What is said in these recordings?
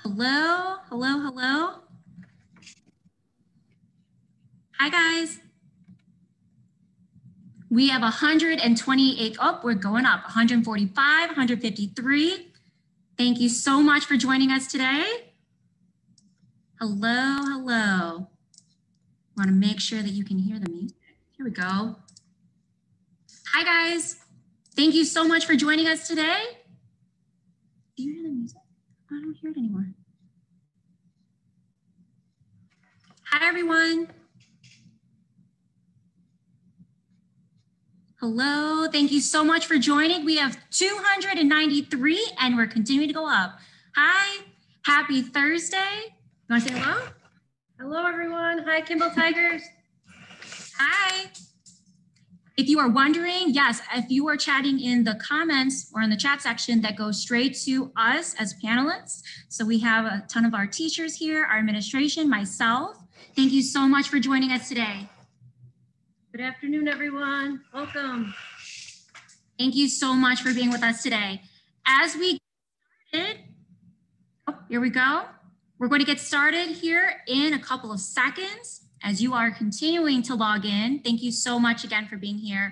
Hello, hello, hello. Hi, guys. We have 128, oh, we're going up, 145, 153. Thank you so much for joining us today. Hello, hello. Want to make sure that you can hear the music. Here we go. Hi, guys. Thank you so much for joining us today. Do you hear the music? I don't hear it anymore. Hi, everyone. Hello, thank you so much for joining. We have 293 and we're continuing to go up. Hi, happy Thursday. You want to say hello? Hello, everyone. Hi, Kimball Tigers. Hi. If you are wondering, yes, if you are chatting in the comments or in the chat section, that goes straight to us as panelists. So we have a ton of our teachers here, our administration, myself. Thank you so much for joining us today. Good afternoon, everyone. Welcome. Thank you so much for being with us today. As we get started, here we go. We're going to get started here in a couple of seconds. As you are continuing to log in, thank you so much again for being here.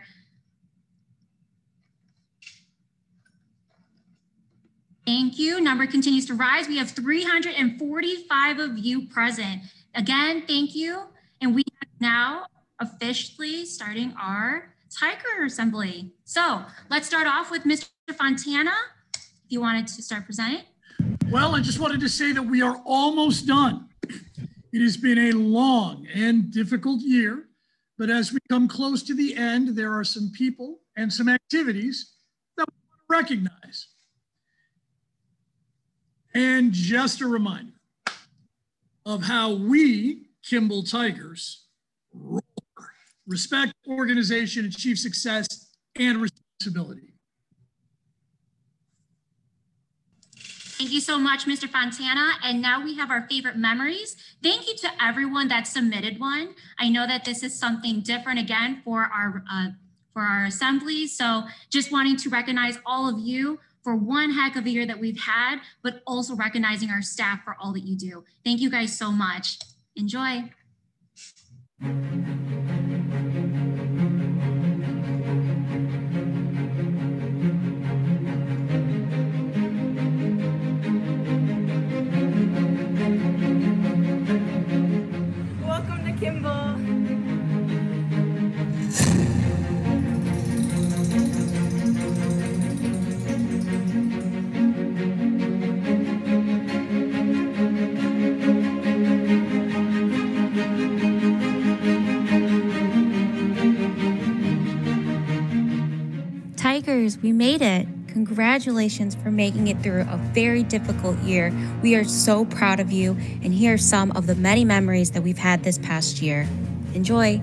Thank you. Number continues to rise. We have 345 of you present. Again, thank you. And we have now officially starting our Tiger Assembly. So let's start off with Mr. Fontana, if you wanted to start presenting. Well, I just wanted to say that we are almost done. It has been a long and difficult year, but as we come close to the end, there are some people and some activities that we want to recognize. And just a reminder of how we, Kimball Tigers, roll. Respect, organization, achieve success, and responsibility. Thank you so much, Mr. Fontana. And now we have our favorite memories. Thank you to everyone that submitted one. I know that this is something different again for our assembly. So just wanting to recognize all of you for one heck of a year that we've had, but also recognizing our staff for all that you do. Thank you guys so much. Enjoy. Welcome to Kimball. Tigers, we made it. Congratulations for making it through a very difficult year. We are so proud of you, and here are some of the many memories that we've had this past year. Enjoy.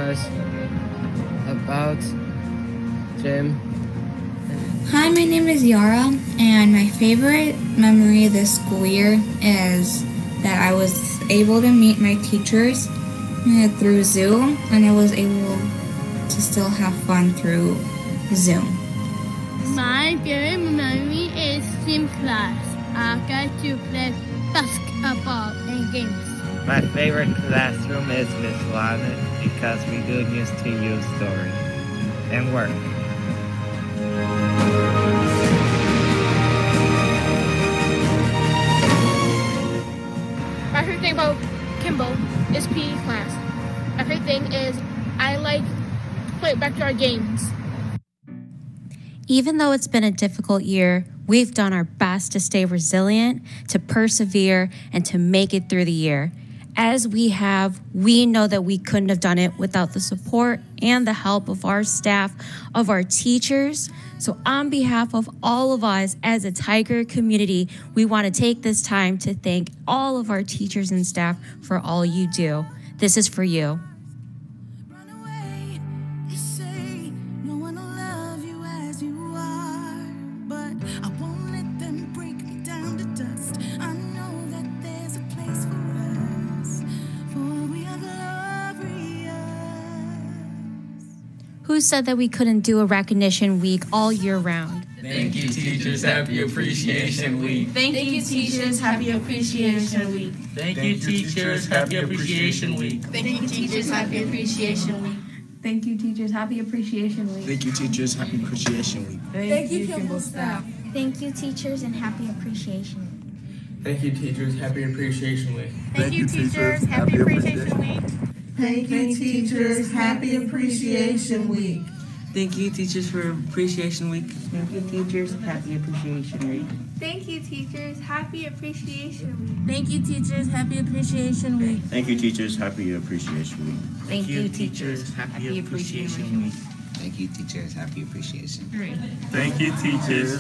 us about Jim. Hi, my name is Yara, and my favorite memory this school year is that I was able to meet my teachers through Zoom, and I was able to still have fun through Zoom. My favorite memory is gym class. I got to play basketball and games. My favorite classroom is Miss Lana because we do used to use story and work. My favorite thing about Kimball is PE class. My favorite thing is I like to play backyard games. Even though it's been a difficult year, we've done our best to stay resilient, to persevere, and to make it through the year. As we have, we know that we couldn't have done it without the support and the help of our staff, of our teachers. So on behalf of all of us as a Tiger community, we want to take this time to thank all of our teachers and staff for all you do. This is for you. Who said that we couldn't do a recognition week all year round? Thank you, teachers. Happy Appreciation Week. Thank you, teachers. Happy Appreciation Week. Thank you, teachers. Happy Appreciation Week. Thank you, teachers. Happy Appreciation Week. Thank you, teachers. Happy Appreciation Week. Thank you, teachers. Happy Appreciation Week. Thank you, Kimball staff. Thank you, teachers, and happy Appreciation Week. Thank you, teachers. Happy Appreciation Week. Thank you, teachers. Happy Appreciation Week. Thank you, teachers. Happy Appreciation Week. Thank you, teachers, for Appreciation Week. Thank you, teachers. Happy Appreciation Week. Thank you, teachers. Happy Appreciation Week. Thank you, teachers. Happy Appreciation Week. Thank you, teachers. Happy Appreciation Week. Thank you, teachers. Happy Appreciation Week. Thank you, teachers. Happy Appreciation. Thank you, teachers.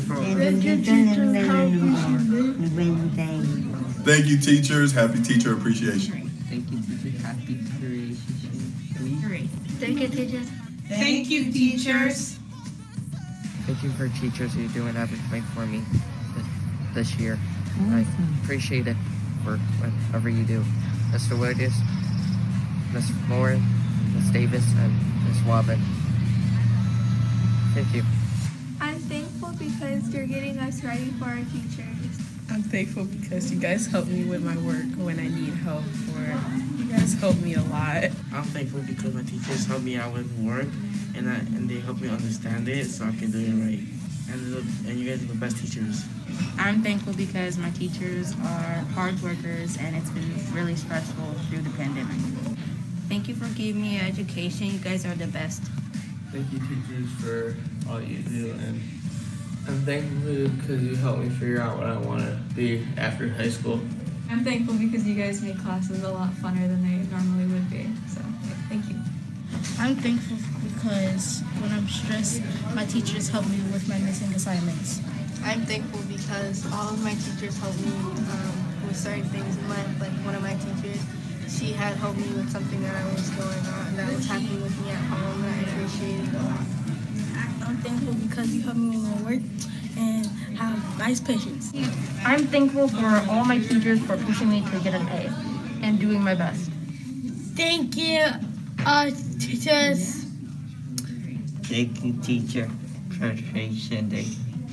Thank you, teachers. Happy Teacher Appreciation Week. Thank you, teachers. Happy Creation Week. Thank you, teachers. Thank you, teachers. Thank you for teachers who are doing everything for me this year. I appreciate it for whatever you do. Mr. Williams, Miss Lauren, Miss Davis, and Miss Wabin. Thank you. I'm thankful because you're getting us ready for our teachers. I'm thankful because you guys help me with my work when I need help, or you guys help me a lot. I'm thankful because my teachers help me out with work, and they help me understand it so I can do it right. And you guys are the best teachers. I'm thankful because my teachers are hard workers and it's been really stressful through the pandemic. Thank you for giving me an education. You guys are the best. Thank you, teachers, for all you do, and I'm thankful because you helped me figure out what I want to be after high school. I'm thankful because you guys make classes a lot funner than they normally would be. So, thank you. I'm thankful because when I'm stressed, my teachers help me with my missing assignments. I'm thankful because all of my teachers help me with certain things in life. Like one of my teachers, she had helped me with something that I was going on that was happening with me at home, and I appreciate it a lot. I'm thankful because you help me with my work and have nice patience. I'm thankful for all my teachers for pushing me to get an A and doing my best. Thank you, teachers. Thank you, Teacher Appreciation Day.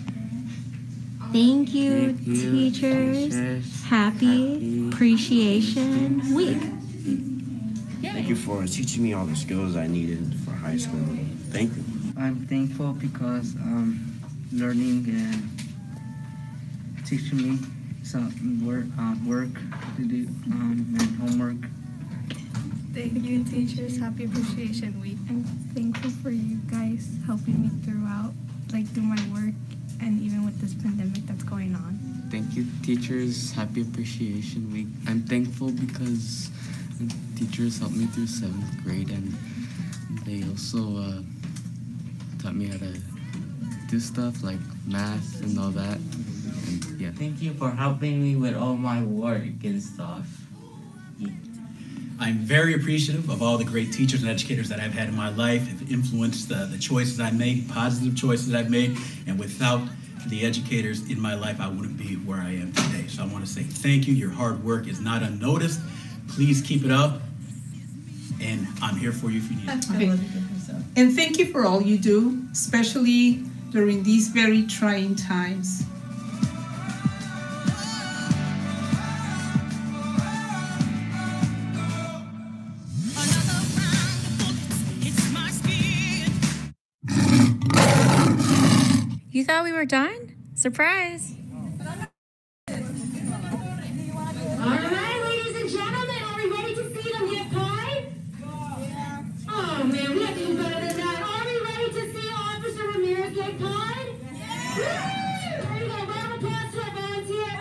Thank you, teachers. Happy Appreciation Week. Thank you for teaching me all the skills I needed for high school. Thank you. I'm thankful because learning and teaching me some work to do and homework. Thank you, teachers. Happy Appreciation Week. I'm thankful for you guys helping me throughout, like through my work and even with this pandemic that's going on. Thank you, teachers. Happy Appreciation Week. I'm thankful because teachers helped me through 7th grade, and they also taught me how to do stuff like math and all that. And yeah. Thank you for helping me with all my work and stuff. I'm very appreciative of all the great teachers and educators that I've had in my life, have influenced the choices I make, positive choices I've made, and without the educators in my life, I wouldn't be where I am today. So I want to say thank you. Your hard work is not unnoticed. Please keep it up, and I'm here for you if you need it. Okay. And thank you for all you do, especially during these very trying times. You thought we were done? Surprise. All right, ladies and gentlemen, are we ready to see them get pie? Oh man, we have to do better than that. Are we ready to see Officer Ramirez get pie? Yeah. There you go, round of applause to our volunteer.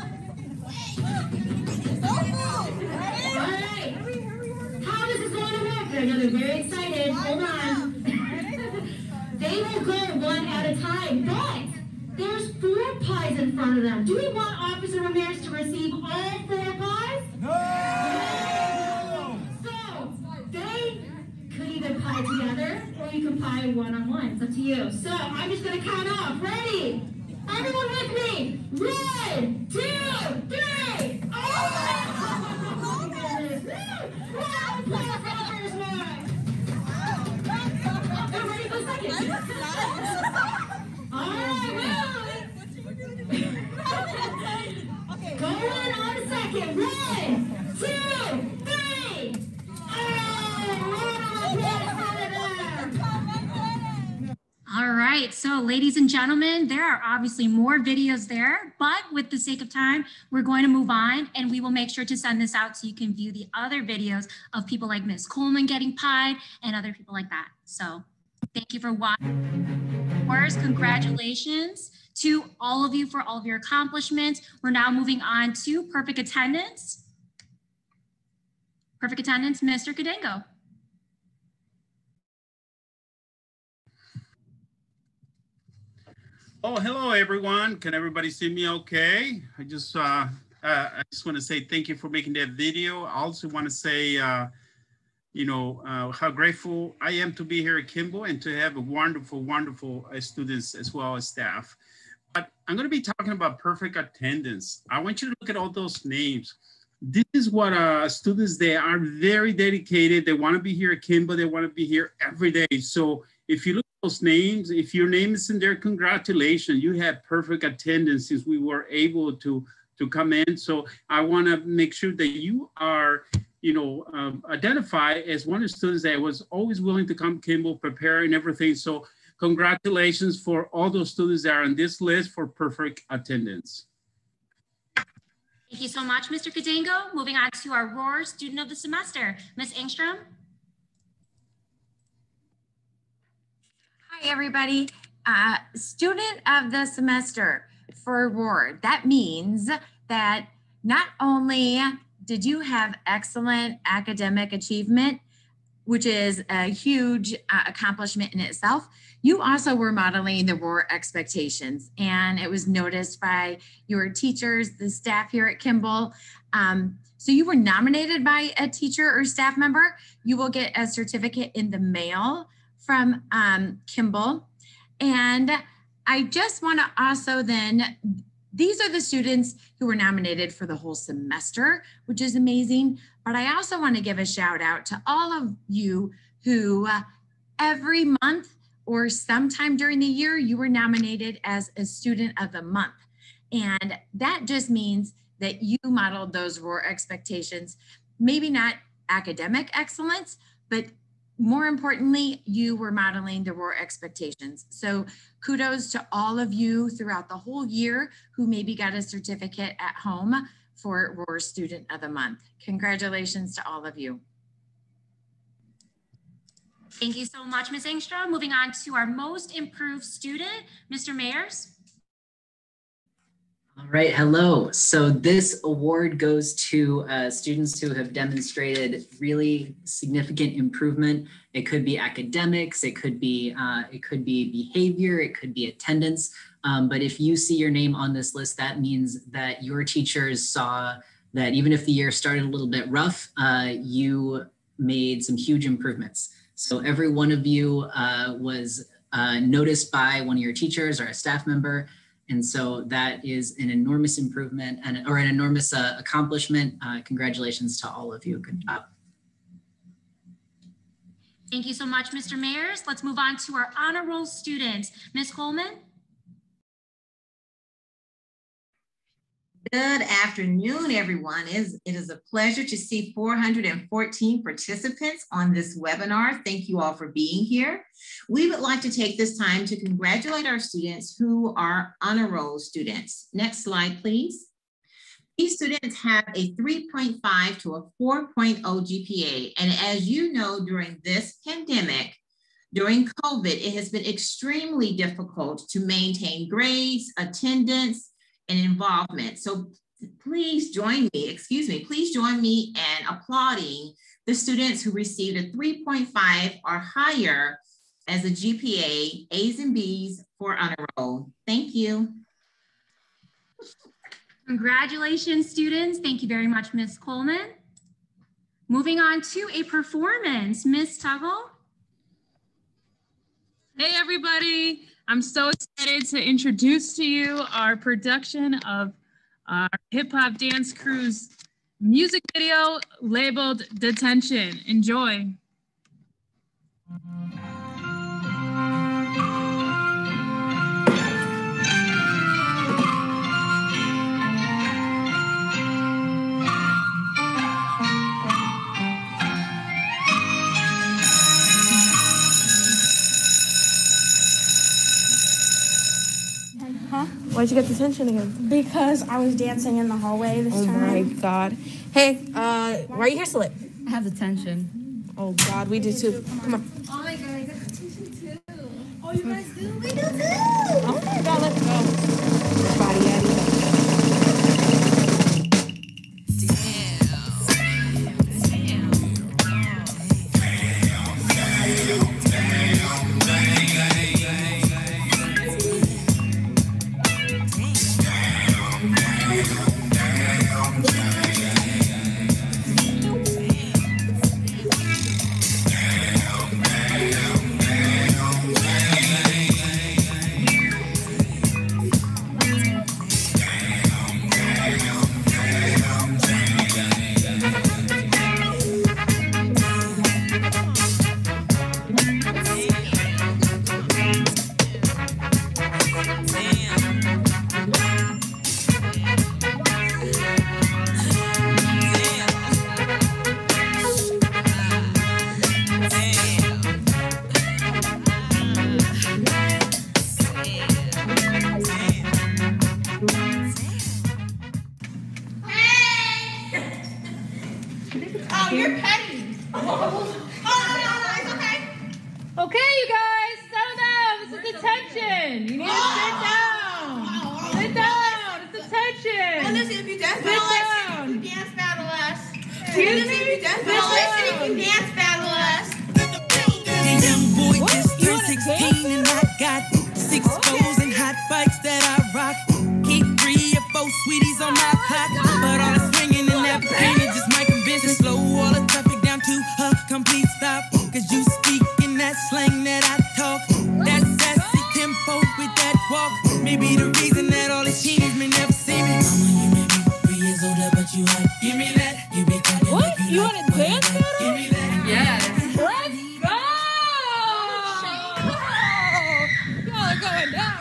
All right, how this is going to work? I know they're very excited. Hold on. They will go one at a time, but there's 4 pies in front of them. Do we want Officer Ramirez to receive all 4 pies? No! So, they could either pie together, or you can pie one-on-one. It's up to you. So, I'm just going to count off. Ready? Everyone with me. 1, 2, 3. Oh! Round of applause for the first one. They're ready for the second. All right, well. Go on a second. 1, 2, 3. All right, so ladies and gentlemen, there are obviously more videos there, but with the sake of time, we're going to move on and we will make sure to send this out so you can view the other videos of people like Miss Coleman getting pied and other people like that. So thank you for watching. Of course, congratulations to all of you for all of your accomplishments. We're now moving on to perfect attendance. Perfect attendance, Mr. Cadengo. Oh, hello, everyone. Can everybody see me okay? I just want to say thank you for making that video. I also want to say, how grateful I am to be here at Kimball and to have a wonderful students as well as staff. But I'm going to be talking about perfect attendance. I want you to look at all those names. This is what students, they are very dedicated. They want to be here at Kimball. They want to be here every day. So if you look at those names, if your name is in there, congratulations. You have perfect attendance since we were able to come in. So I want to make sure that you are, identify as one of the students that was always willing to come Kimball, prepare and everything. So congratulations for all those students that are on this list for perfect attendance. Thank you so much, Mr. Cadengo. Moving on to our Roar Student of the Semester, Ms. Engstrom. Hi, everybody. Student of the Semester for Roar. That means that not only did you have excellent academic achievement, which is a huge accomplishment in itself, you also were modeling the Roar expectations, and it was noticed by your teachers, the staff here at Kimball. So you were nominated by a teacher or staff member. You will get a certificate in the mail from Kimball. And I just want to also then, these are the students who were nominated for the whole semester, which is amazing. But I also want to give a shout out to all of you who every month or sometime during the year, you were nominated as a student of the month. And that just means that you modeled those Roar expectations, maybe not academic excellence, but more importantly, you were modeling the Roar expectations. So kudos to all of you throughout the whole year who maybe got a certificate at home for Roar Student of the Month. Congratulations to all of you. Thank you so much, Ms. Engstrom. Moving on to our most improved student, Mr. Mayers. All right, hello. So this award goes to students who have demonstrated really significant improvement. It could be academics, it could be behavior, it could be attendance. But if you see your name on this list, that means that your teachers saw that even if the year started a little bit rough, you made some huge improvements. So every one of you was noticed by one of your teachers or a staff member. And so that is an enormous improvement or an enormous accomplishment. Congratulations to all of you. Good job. Thank you so much, Mr. Mayers. Let's move on to our honor roll students. Ms. Coleman. Good afternoon, everyone. It is a pleasure to see 414 participants on this webinar. Thank you all for being here. We would like to take this time to congratulate our students who are honor roll students. Next slide, please. These students have a 3.5 to a 4.0 GPA. And as you know, during this pandemic, during COVID, it has been extremely difficult to maintain grades, attendance, and involvement. So please join me in applauding the students who received a 3.5 or higher as a GPA, A's and B's for honor roll. Thank you. Congratulations, students. Thank you very much, Ms. Coleman. Moving on to a performance, Ms. Tuggle. Hey, everybody. I'm so excited to introduce to you our production of our hip hop dance crew's music video labeled Detention. Enjoy. Huh? Why'd you get detention again? Because I was dancing in the hallway this time. Oh my God. Hey, why are you here, Slip? I have detention. Oh God, we do too. Come on. Oh my God, I got detention too. Oh, you guys do? We do too. Oh my God, let's go. Body yaddy. Oh, you're petty. Oh, no, it's okay. Okay, you guys, settle down. This is detention. You need to sit down. Sit down. It's detention. Well, listen, if you dance Sit battle us, down. you dance battle us. Excuse me? If you dance battle us, you dance battle us. The young boy just turned 16 and I got 6 foes and hot bikes that I rock. Keep 3 or 4 sweeties on my clock, but all the swinging and that painting just might convince to slow all the traffic down to a complete stop. Cause you speak in that slang that I talk, that sassy tempo with that walk. Maybe the reason that all these teens may never see me. Mama, you may be 3 years older, but you hot. Give me that. You be talking What? like You like want to dance battle? Give me that. Yes. Let's go! Y'all are going down.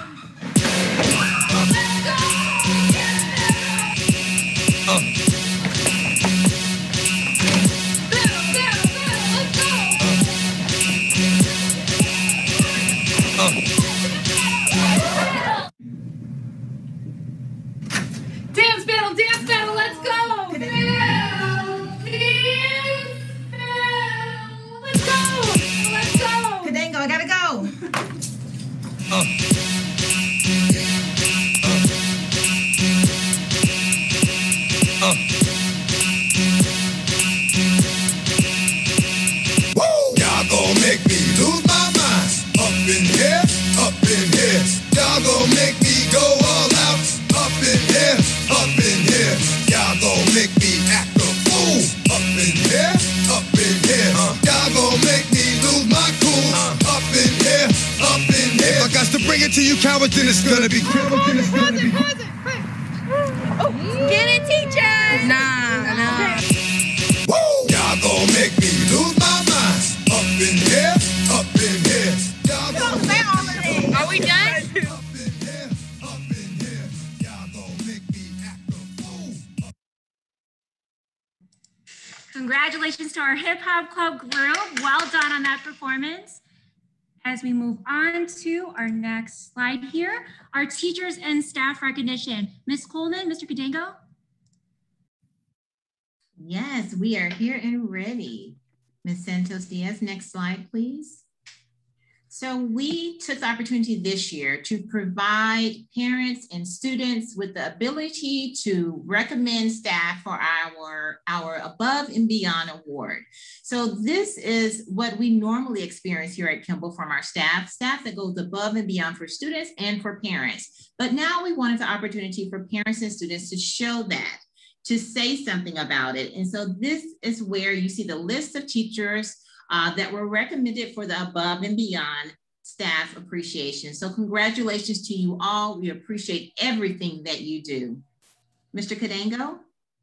Dance battle, let's go! you cowards, then it's gonna be Get it, teachers! Nah. Woo! Y'all gon' make me lose my mind. Up in here, up in here. Y'all gon' make me. Are we done? Congratulations to our hip hop club group. Well done on that performance. As we move on to our next slide here, our teachers and staff recognition. Ms. Coleman, Mr. Cadango. Yes, we are here and ready. Ms. Santos Diaz, next slide, please. So we took the opportunity this year to provide parents and students with the ability to recommend staff for our Above and Beyond Award. So this is what we normally experience here at Kimball from our staff that goes above and beyond for students and for parents. But now we wanted the opportunity for parents and students to show that, to say something about it. And so this is where you see the list of teachers that were recommended for the Above and Beyond Staff Appreciation. So congratulations to you all. We appreciate everything that you do. Mr. Cadango?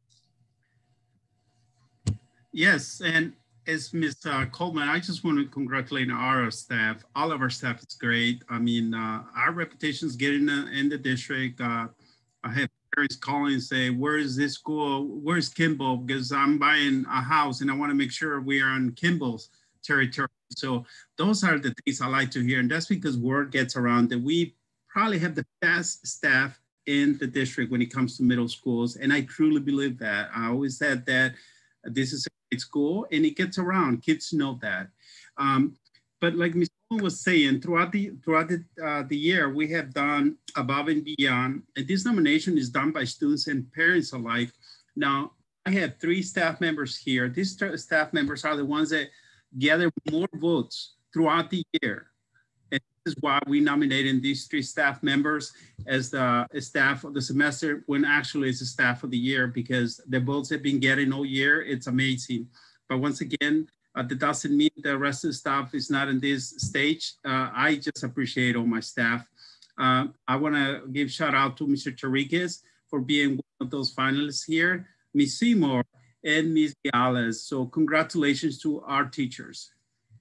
Yes, and as Ms. Coleman, I just want to congratulate our staff. All of our staff is great. I mean, our reputation is getting in the district. I have parents calling and say, where is this school? Where's Kimball? Because I'm buying a house and I want to make sure we are on Kimball's territory. So those are the things I like to hear. And that's because word gets around that we probably have the best staff in the district when it comes to middle schools. And I truly believe that. I always said that this is a great school and it gets around. Kids know that. But like Ms. Coleman was saying, throughout the year, we have done Above and Beyond. And this nomination is done by students and parents alike. Now, I have 3 staff members here. These staff members are the ones that gather more votes throughout the year. And this is why we nominated these 3 staff members as the staff of the semester, when actually it's the staff of the year, because the votes have been getting all year. It's amazing. But once again, that doesn't mean the rest of the staff is not in this stage. I just appreciate all my staff. I want to give shout out to Mr. Tariquez for being one of those finalists here, Ms. Seymour, and Ms. Viales. So congratulations to our teachers.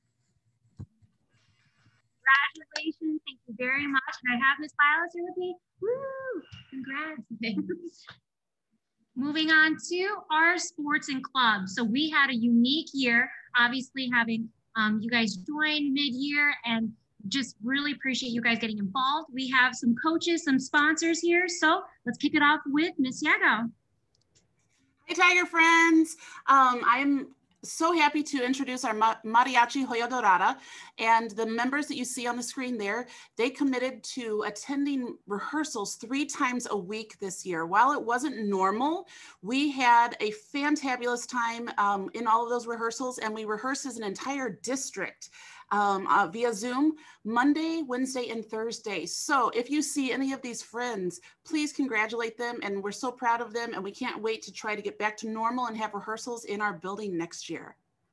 Congratulations, thank you very much. And I have Ms. Viales here with me. Woo, congrats. Moving on to our sports and clubs. So we had a unique year, obviously having you guys join mid-year, and just really appreciate you guys getting involved. We have some coaches, some sponsors here. So let's kick it off with Ms. Yago. Hey, Tiger friends. I'm so happy to introduce our Mariachi Joya Dorada, and the members that you see on the screen there, they committed to attending rehearsals 3 times a week this year. While it wasn't normal, we had a fantabulous time in all of those rehearsals, and we rehearsed as an entire district via Zoom, Monday, Wednesday, and Thursday. So if you see any of these friends, please congratulate them, and we're so proud of them, and we can't wait to try to get back to normal and have rehearsals in our building next year.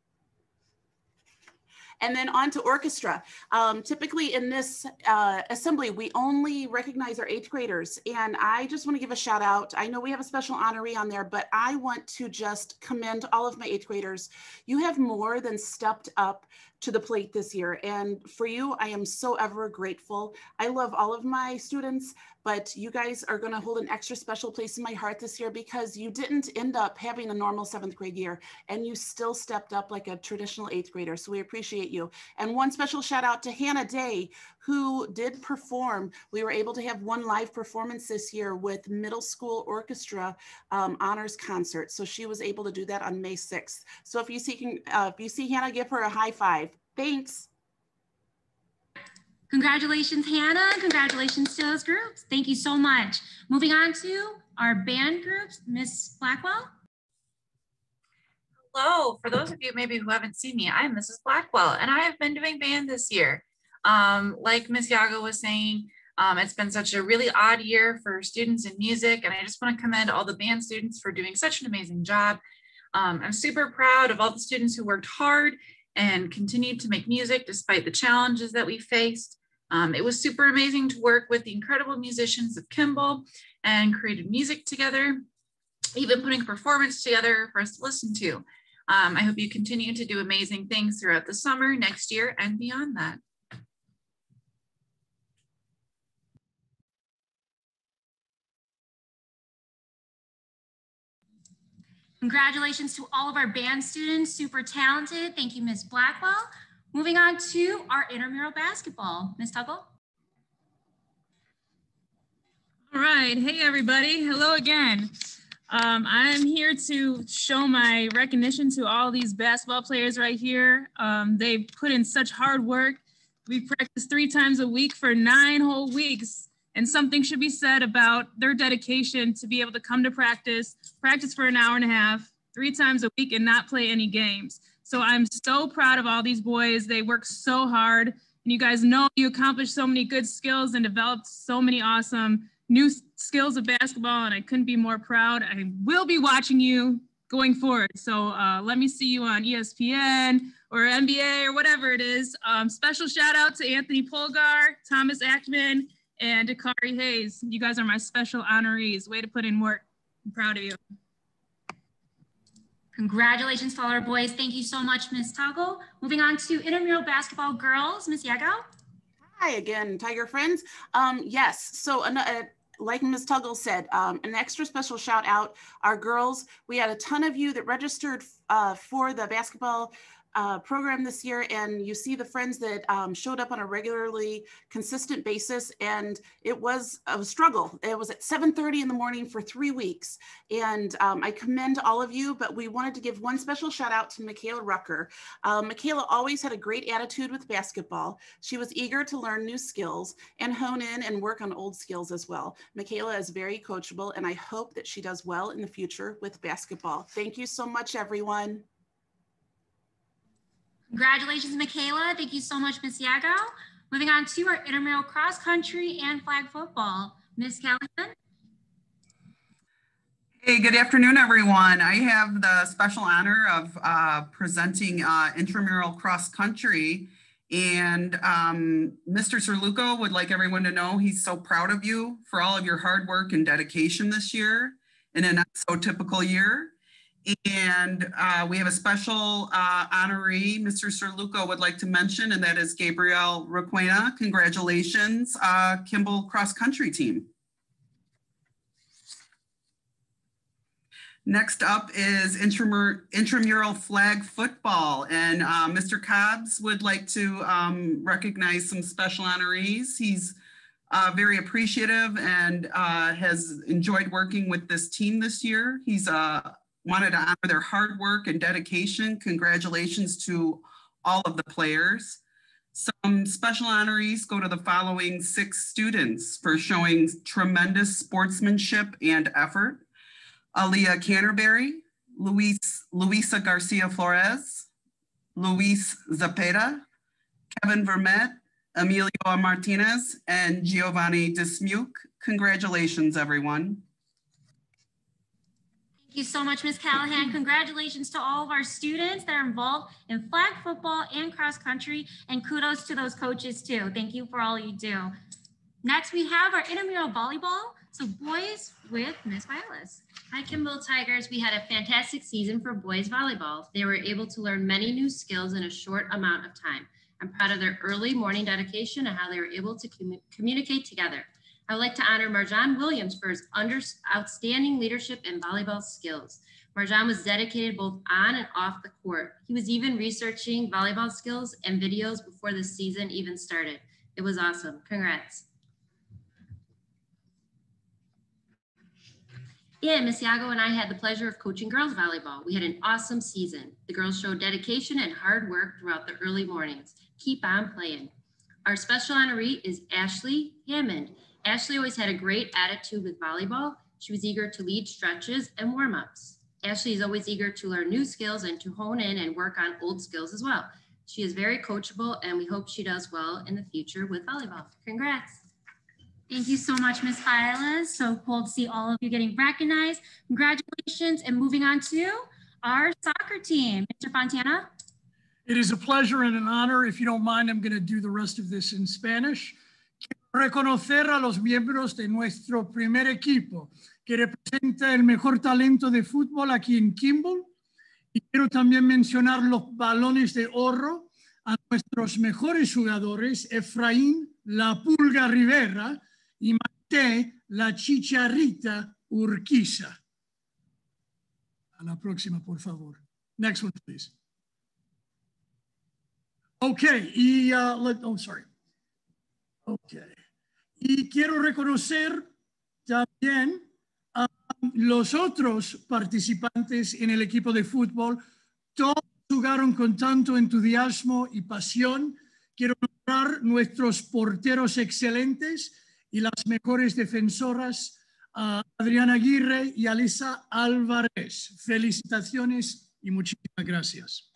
And then on to orchestra. Typically in this assembly, we only recognize our 8th graders. And I just want to give a shout out. I know we have a special honoree on there, but I want to just commend all of my 8th graders. You have more than stepped up to the plate this year. And for you, I am so ever grateful. I love all of my students, but you guys are going to hold an extra special place in my heart this year because you didn't end up having a normal 7th grade year, and you still stepped up like a traditional 8th grader. So we appreciate you. And one special shout out to Hannah Day, who did perform. We were able to have one live performance this year with middle school orchestra honors concert. So she was able to do that on May 6th. So if you see Hannah, give her a high five. Thanks. Congratulations, Hannah. Congratulations to those groups. Thank you so much. Moving on to our band groups, Miss Blackwell. Hello, for those of you maybe who haven't seen me, I'm Mrs. Blackwell, and I have been doing band this year. Like Miss Yago was saying, it's been such a really odd year for students in music, and I just want to commend all the band students for doing such an amazing job. I'm super proud of all the students who worked hard and continued to make music despite the challenges that we faced. It was super amazing to work with the incredible musicians of Kimball and created music together, even putting a performance together for us to listen to. I hope you continue to do amazing things throughout the summer, next year, and beyond that. Congratulations to all of our band students, super talented. Thank you, Ms. Blackwell. Moving on to our intramural basketball. Ms. Tuggle. All right, hey everybody, hello again. I'm here to show my recognition to all these basketball players right here. They put in such hard work. We practice 3 times a week for 9 whole weeks. And something should be said about their dedication to be able to come to practice for an hour and a half, 3 times a week and not play any games. So I'm so proud of all these boys. They work so hard. And you guys know you accomplished so many good skills and developed so many awesome new skills of basketball, and I couldn't be more proud. I will be watching you going forward. So let me see you on ESPN or NBA or whatever it is. Special shout out to Anthony Polgar, Thomas Ackman, and Dakari Hayes. You guys are my special honorees. Way to put in work. I'm proud of you. Congratulations to all our boys. Thank you so much, Ms. Toggle. Moving on to intramural basketball girls, Ms. Yago. Hi again, Tiger friends. Yes, so like Ms. Tuggle said, an extra special shout out, our girls. We had a ton of you that registered for the basketball program this year, and you see the friends that showed up on a regularly consistent basis, and it was a struggle. It was at 7:30 in the morning for 3 weeks, and I commend all of you, but we wanted to give one special shout out to Michaela Rucker. Michaela always had a great attitude with basketball. She was eager to learn new skills and hone in and work on old skills as well. Michaela is very coachable, and I hope that she does well in the future with basketball. Thank you so much, everyone. Congratulations, Michaela. Thank you so much, Ms. Yago. Moving on to our intramural cross country and flag football. Ms. Callahan. Hey, good afternoon, everyone. I have the special honor of presenting intramural cross country. And Mr. Serluco would like everyone to know he's so proud of you for all of your hard work and dedication this year in a not so typical year. And we have a special honoree Mr. Serluco would like to mention, and that is Gabrielle Requena. Congratulations, Kimball cross country team. Next up is intramural flag football, and Mr. Cobbs would like to recognize some special honorees. He's very appreciative and has enjoyed working with this team this year. He's wanted to honor their hard work and dedication. Congratulations to all of the players. Some special honorees go to the following 6 students for showing tremendous sportsmanship and effort. Aaliyah Canterbury, Luisa Garcia Flores, Luis Zapeta, Kevin Vermette, Emilio Martinez, and Giovanni Dismuke. Congratulations, everyone. Thank you so much, Ms. Callahan. Congratulations to all of our students that are involved in flag football and cross country, and kudos to those coaches too. Thank you for all you do. Next, we have our intramural volleyball. So boys with Ms. Vilas. Hi, Kimball Tigers. We had a fantastic season for boys volleyball. They were able to learn many new skills in a short amount of time. I'm proud of their early morning dedication and how they were able to communicate together. I would like to honor Marjan Williams for his outstanding leadership and volleyball skills. Marjan was dedicated both on and off the court. He was even researching volleyball skills and videos before the season even started. It was awesome. Congrats. Yeah, Ms. Yago and I had the pleasure of coaching girls volleyball. We had an awesome season. The girls showed dedication and hard work throughout the early mornings. Keep on playing. Our special honoree is Ashley Hammond. Ashley always had a great attitude with volleyball. She was eager to lead stretches and warm-ups. Ashley is always eager to learn new skills and to hone in and work on old skills as well. She is very coachable, and we hope she does well in the future with volleyball. Congrats. Thank you so much, Ms. Vilas. So cool to see all of you getting recognized. Congratulations. And moving on to our soccer team, Mr. Fontana. It is a pleasure and an honor. If you don't mind, I'm going to do the rest of this in Spanish. Quiero reconocer a los miembros de nuestro primer equipo que representa el mejor talento de fútbol aquí en Kimball. Y quiero también mencionar los balones de oro a nuestros mejores jugadores, Efraín La Pulga Rivera y Maite La Chicharrita Urquiza. A la próxima, por favor. Next one, please. Okay, sorry. Okay. Y quiero reconocer también a los otros participantes en el equipo de fútbol. Todos jugaron con tanto entusiasmo y pasión. Quiero nombrar nuestros porteros excelentes y las mejores defensoras, Adriana Aguirre y Alisa Álvarez. Felicitaciones y muchísimas gracias.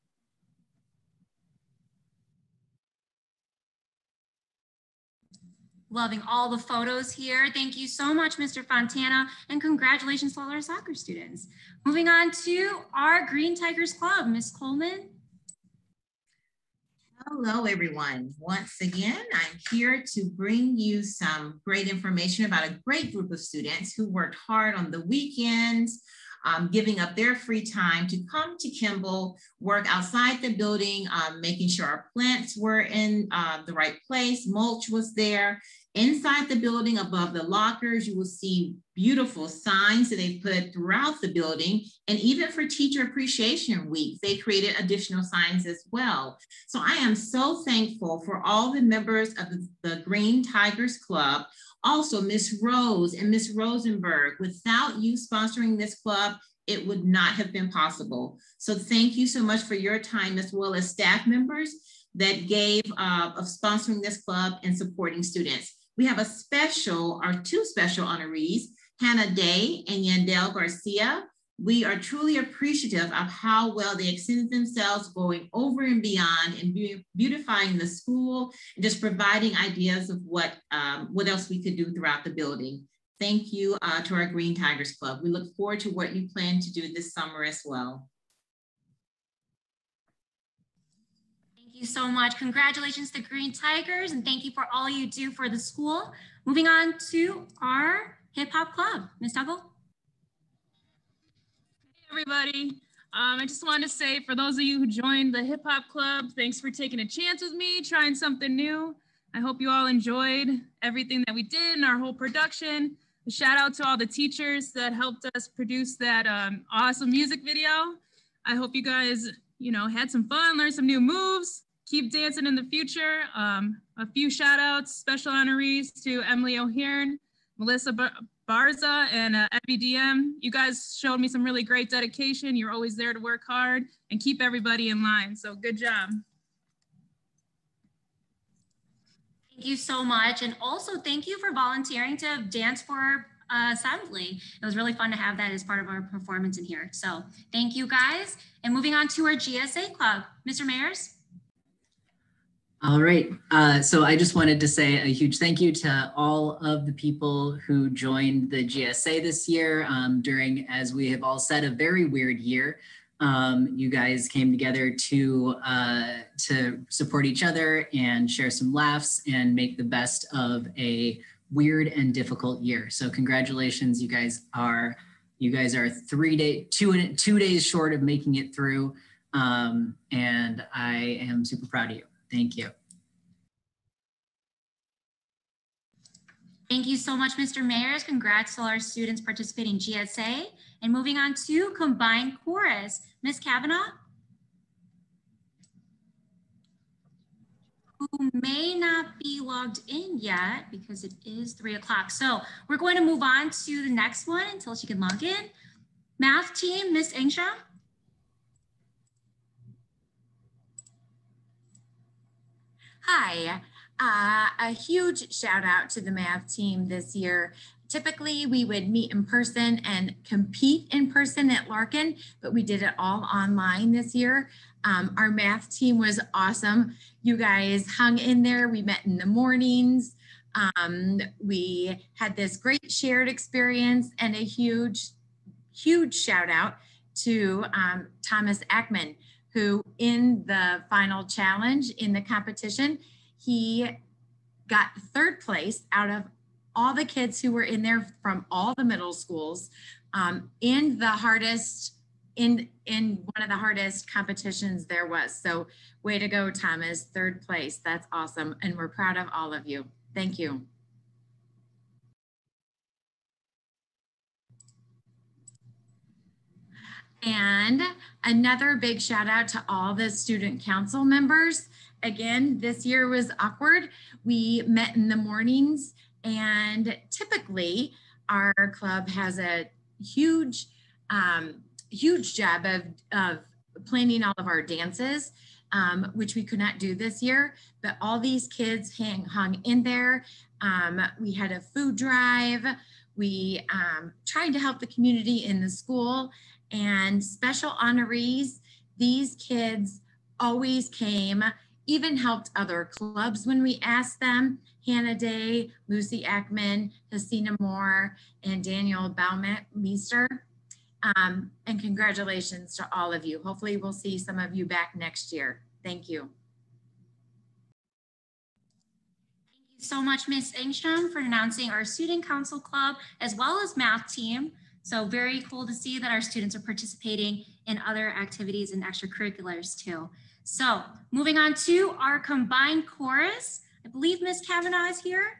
Loving all the photos here. Thank you so much, Mr. Fontana, and congratulations to all our soccer students. Moving on to our Green Tigers Club, Ms. Coleman. Hello, everyone. Once again, I'm here to bring you some great information about a great group of students who worked hard on the weekends, giving up their free time to come to Kimball, work outside the building, making sure our plants were in the right place, mulch was there. Inside the building, above the lockers, you will see beautiful signs that they put throughout the building. And even for Teacher Appreciation Week, they created additional signs as well. So I am so thankful for all the members of the Green Tigers Club. Also, Miss Rose and Miss Rosenberg, without you sponsoring this club, it would not have been possible. So thank you so much for your time, as well as staff members that gave of sponsoring this club and supporting students. We have two special honorees, Hannah Day and Yandel Garcia. We are truly appreciative of how well they extended themselves, going over and beyond and beautifying the school and just providing ideas of what else we could do throughout the building. Thank you to our Green Tigers Club. We look forward to what you plan to do this summer as well. Thank you so much. Congratulations to Green Tigers, and thank you for all you do for the school. Moving on to our Hip Hop Club, Ms. Tuggle. Hey everybody. I just wanted to say, for those of you who joined the Hip Hop Club, thanks for taking a chance with me, trying something new. I hope you all enjoyed everything that we did in our whole production. A shout out to all the teachers that helped us produce that awesome music video. I hope you guys, had some fun, learned some new moves, keep dancing in the future. A few shout outs, special honorees to Emily O'Hearn, Melissa Barza, and FBDM. You guys showed me some really great dedication. You're always there to work hard and keep everybody in line. So good job. Thank you so much. And also thank you for volunteering to dance for Assembly. It was really fun to have that as part of our performance in here. So thank you guys. And moving on to our GSA Club, Mr. Mayers. All right, so I just wanted to say a huge thank you to all of the people who joined the GSA this year during, as we have all said, a very weird year. You guys came together to support each other and share some laughs and make the best of a weird and difficult year. So congratulations, you guys are 2 days short of making it through, and I am super proud of you. Thank you. Thank you so much, Mr. Mayers. Congrats to all our students participating in GSA. And moving on to Combined Chorus, Ms. Kavanaugh, who may not be logged in yet because it is 3 o'clock. So we're going to move on to the next one until she can log in. Math team, Ms. Engshaw. Hi, a huge shout out to the math team this year. Typically, we would meet in person and compete in person at Larkin, but we did it all online this year. Our math team was awesome. You guys hung in there. We met in the mornings. We had this great shared experience, and a huge shout out to Thomas Ackman, who in the final challenge in the competition, he got third place out of all the kids who were in there from all the middle schools in the hardest, in one of the hardest competitions there was. So way to go, Thomas, third place. That's awesome. And we're proud of all of you. Thank you. And another big shout out to all the student council members. Again, this year was awkward. We met in the mornings, and typically our club has a huge job of planning all of our dances, which we could not do this year, but all these kids hung in there. We had a food drive. We tried to help the community in the school, and special honorees. These kids always came, even helped other clubs when we asked them. Hannah Day, Lucy Ackman, Hasina Moore, and Daniel Baumeister. And congratulations to all of you. Hopefully we'll see some of you back next year. Thank you. Thank you so much, Ms. Engstrom, for announcing our Student Council Club as well as math team. So very cool to see that our students are participating in other activities and extracurriculars too. So moving on to our combined chorus. I believe Ms. Kavanaugh is here.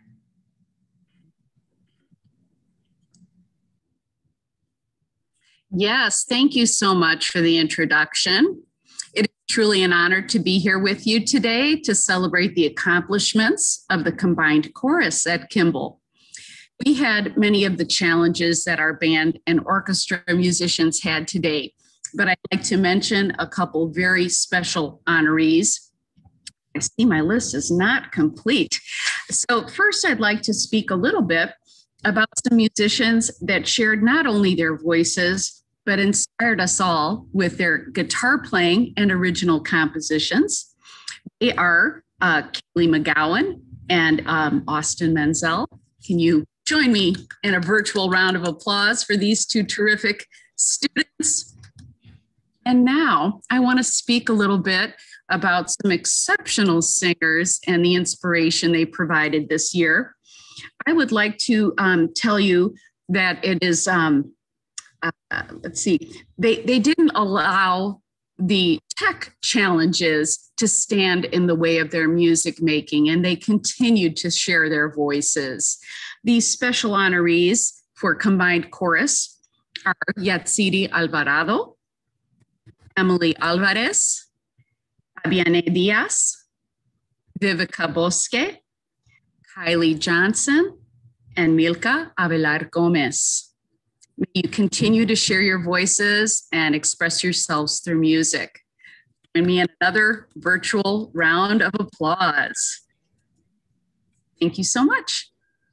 Yes, thank you so much for the introduction. It is truly an honor to be here with you today to celebrate the accomplishments of the combined chorus at Kimball. We had many of the challenges that our band and orchestra musicians had today, but I'd like to mention a couple very special honorees. I see my list is not complete. So first, I'd like to speak a little bit about some musicians that shared not only their voices, but inspired us all with their guitar playing and original compositions. They are Kaylee McGowan and Austin Menzel. Can you join me in a virtual round of applause for these two terrific students? And now I want to speak a little bit about some exceptional singers and the inspiration they provided this year. I would like to tell you that it is, let's see, they didn't allow the tech challenges to stand in the way of their music making, and they continued to share their voices. These special honorees for combined chorus are Yatsiri Alvarado, Emily Alvarez, Fabiane Diaz, Vivica Bosque, Kylie Johnson, and Milka Avelar Gomez. May you continue to share your voices and express yourselves through music. Join me in another virtual round of applause. Thank you so much.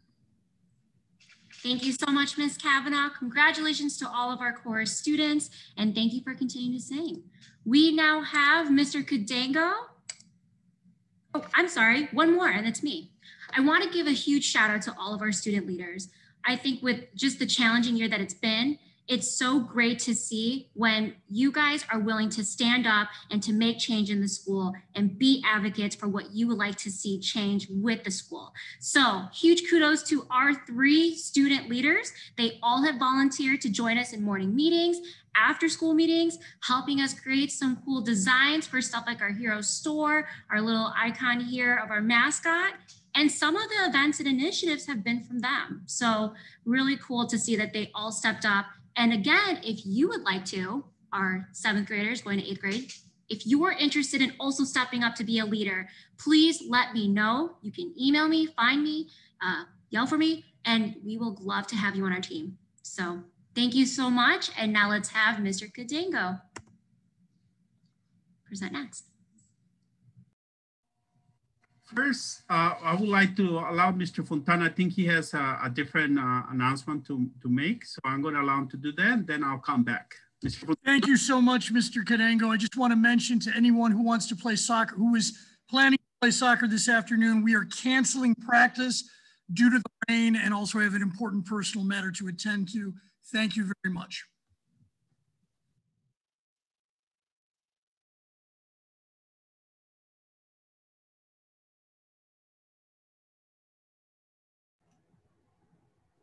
Thank you so much, Ms. Kavanaugh. Congratulations to all of our chorus students, and thank you for continuing to sing. We now have Mr. Kudango. Oh, I'm sorry, one more, and it's me. I want to give a huge shout out to all of our student leaders. I think with just the challenging year that it's been, it's so great to see when you guys are willing to stand up and to make change in the school and be advocates for what you would like to see change with the school. So huge kudos to our 3 student leaders. They all have volunteered to join us in morning meetings, after school meetings, helping us create some cool designs for stuff like our hero store, our little icon here of our mascot. And some of the events and initiatives have been from them. So really cool to see that they all stepped up. And again, if you would like to, our 7th graders going to 8th grade, if you are interested in also stepping up to be a leader, please let me know. You can email me, find me, yell for me, and we will love to have you on our team. So thank you so much. And now let's have Mr. Kudango present next. First, I would like to allow Mr. Fontana. I think he has a different announcement to make. So I'm going to allow him to do that, and then I'll come back. Thank you so much, Mr. Kudango. I just want to mention to anyone who wants to play soccer, who is planning to play soccer this afternoon, we are canceling practice due to the rain, and also have an important personal matter to attend to. Thank you very much.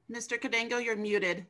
Mr. Cadengo, you're muted.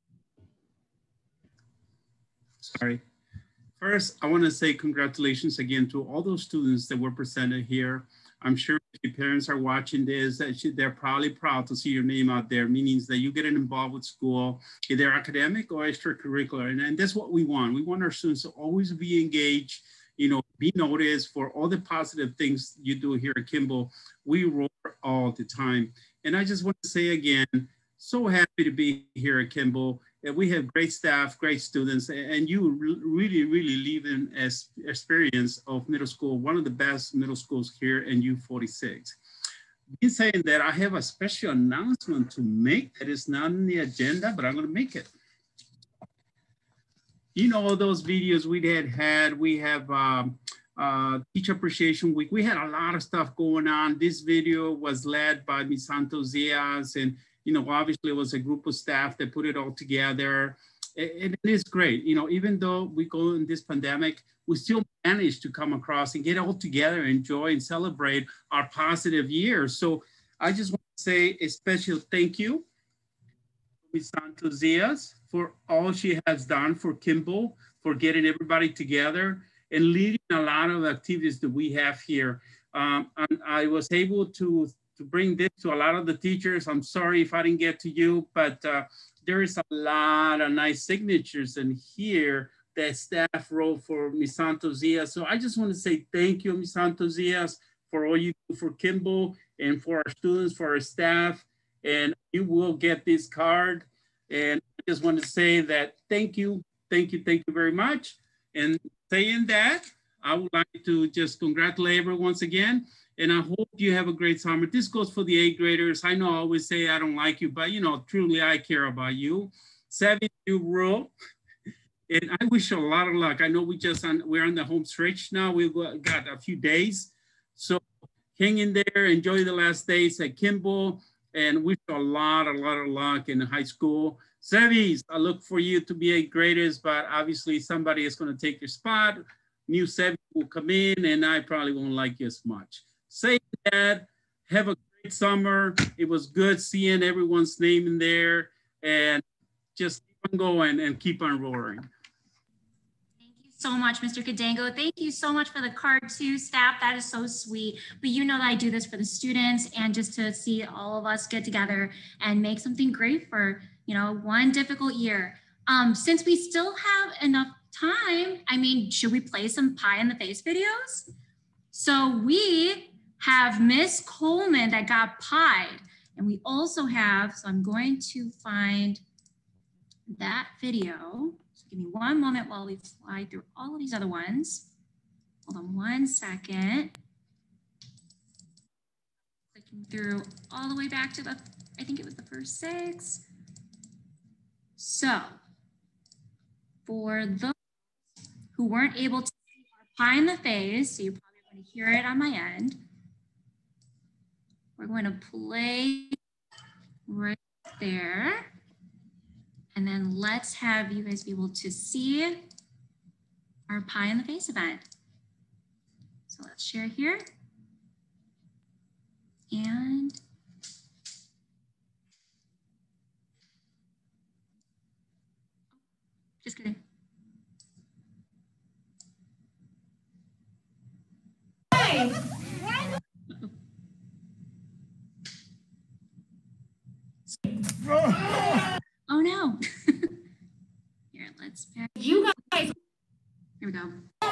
Sorry. First, I want to say congratulations again to all those students that were presented here. I'm sure if your parents are watching this, that they're probably proud to see your name out there, meaning that you getting involved with school, either academic or extracurricular. And that's what we want. We want our students to always be engaged, you know, be noticed for all the positive things you do here at Kimball. We roar all the time. And I just want to say again, so happy to be here at Kimball. And we have great staff, great students, and you really, really leave an experience of middle school, one of the best middle schools here in U46. In saying that, I have a special announcement to make that is not on the agenda, but I'm going to make it. You know, those videos we had, we have Teacher Appreciation Week. We had a lot of stuff going on. This video was led by Ms. Santos Diaz, and you know, obviously it was a group of staff that put it all together. It is great. You know, even though we go in this pandemic, we still managed to come across and get all together, enjoy and celebrate our positive year. So I just want to say a special thank you to Ms. Santos Diaz for all she has done for Kimball, for getting everybody together and leading a lot of activities that we have here. And I was able to bring this to a lot of the teachers. I'm sorry if I didn't get to you, but there is a lot of nice signatures in here that staff wrote for Ms. Santos Diaz. So I just want to say thank you, Ms. Santos Diaz, for all you do for Kimball and for our students, for our staff, and you will get this card. And I just want to say that thank you very much. And saying that, I would like to just congratulate everyone once again. And I hope you have a great summer. This goes for the 8th graders. I know I always say I don't like you, but you know, truly I care about you. 7th, you rule. And I wish you a lot of luck. I know we're on the home stretch now. We've got a few days. So hang in there, enjoy the last days at Kimball, and wish you a lot of luck in high school. 7s, I look for you to be 8th graders, but obviously somebody is gonna take your spot. New 7 will come in and I probably won't like you as much. Say that, have a great summer. It was good seeing everyone's name in there, and just keep on going and keep on roaring. Thank you so much, Mr. Cadengo. Thank you so much for the card too, staff. That is so sweet. But you know that I do this for the students and just to see all of us get together and make something great for, you know, one difficult year. Since we still have enough time, I mean, should we play some pie in the face videos? So we have Miss Coleman that got pied. And we also have, so I'm going to find that video. So give me one moment while we fly through all of these other ones. Hold on one second. Clicking through all the way back to I think it was the first 6. So for those who weren't able to see our pie in the face, so you're probably going to hear it on my end. We're going to play right there. And then let's have you guys be able to see our pie in the face event. So let's share here. And just kidding. Hey. Oh no. Here, let's back. You guys. Here we go.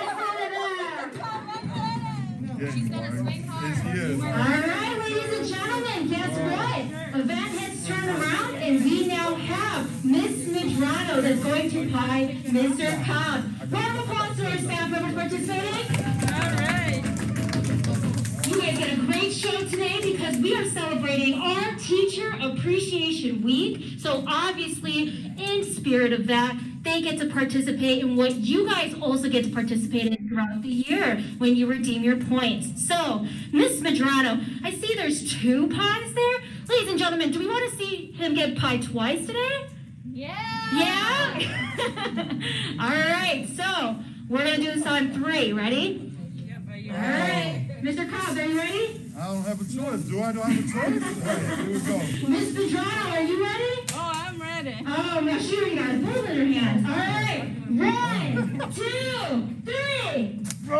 She's gonna swing hard. All right, ladies and gentlemen, guess what? Event has turned around and we now have Miss Medrano that's going to pie Mr. Cobb. Round of applause to our staff members participating. All right. You guys get a great show today because we are celebrating our Teacher Appreciation Week. So obviously, in spirit of that, they get to participate in what you guys also get to participate in throughout the year when you redeem your points. So, Miss Medrano, I see there's 2 pies there. Ladies and gentlemen, do we want to see him get pie twice today? Yeah! Yeah? All right, so we're going to do this on 3. Ready? Yep, all right. Mr. Cobb, are you ready? I don't have a choice. Do I? Do I have a choice? All right, here we go. Miss Pedrano, are you ready? Oh, I'm ready. Oh, now she already got a bull in her hands. All right. 1, 2, 3.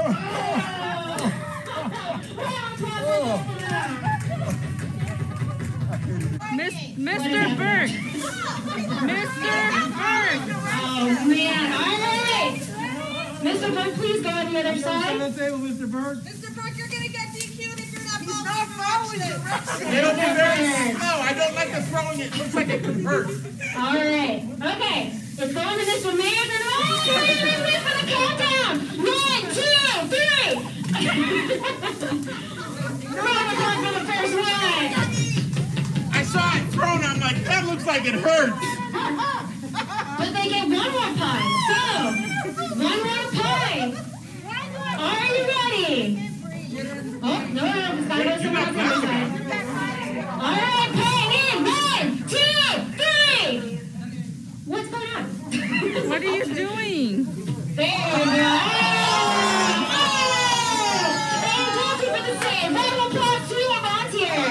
Mr. Burke. Mr. Burke. Oh, man. All right. Mr. Burke, please go on the other side. On the table, Mr. Burke. Mr. Burke, you're gonna get DQ'd if you're not following directions. It'll be very slow. I don't like the throwing. It looks like it converts. All right. Okay. It's going to Mr. Mayor and all for the countdown. 1, 2, 3. Round of applause for the first one. I saw it thrown. I'm like, that looks like it hurts. But they get one more pie. So, one more pie. Are you ready? Oh, no, it's got to go somewhere else on the side. All right, pie in. 1, 2, 3. What's going on? What are you doing? There we go. And thank you for the save. Round of applause to your volunteer.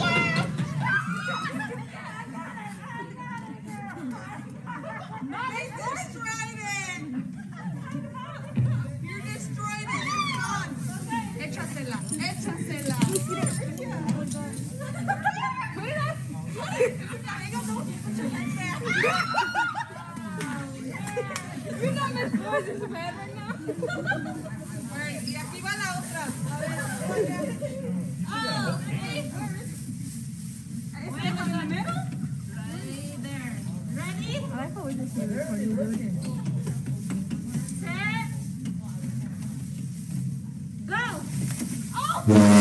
Échasela, échasela. You know Miss Boys is bad right now. Alright, y aquí va la otra. A ver. Ready? I like how we just do this when you do it. Set. Go. Oh!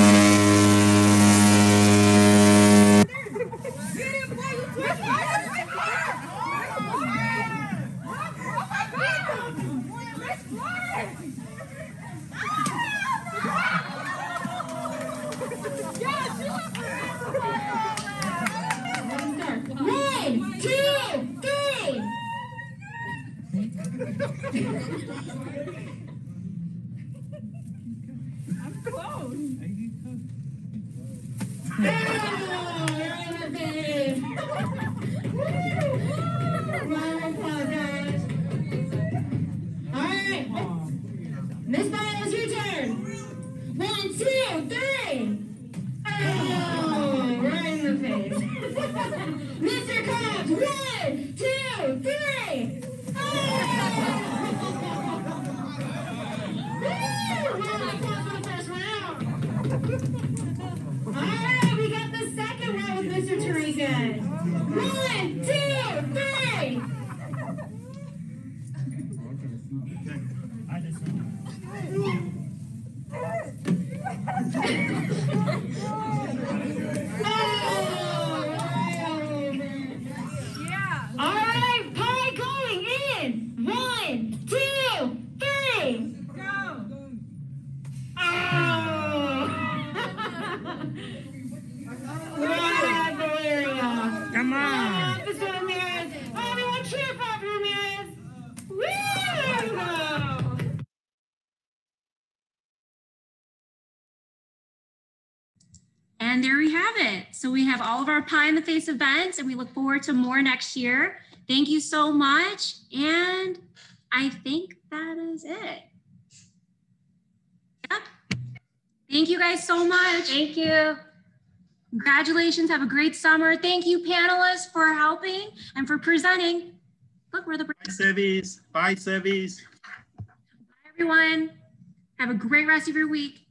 Miss Bynum, it's your turn. 1, 2, 3. Oh, right in the face. Mr. Cobbs, 1, 2, 3. Oh! All right, we got the second round with Mr. Tarikas. 1, 2, 3. All right, pie going in. 1, 2, 3. Go. Oh. Come on. Everyone cheer for Ramirez. Woo! And there we have it. So we have all of our Pie in the Face events, and we look forward to more next year. Thank you so much. And I think that is it. Yep. Thank you guys so much. Thank you. Congratulations. Have a great summer. Thank you, panelists, for helping and for presenting. Look, we're the Bye, Sevies. Bye, Sevies. Bye, everyone. Have a great rest of your week.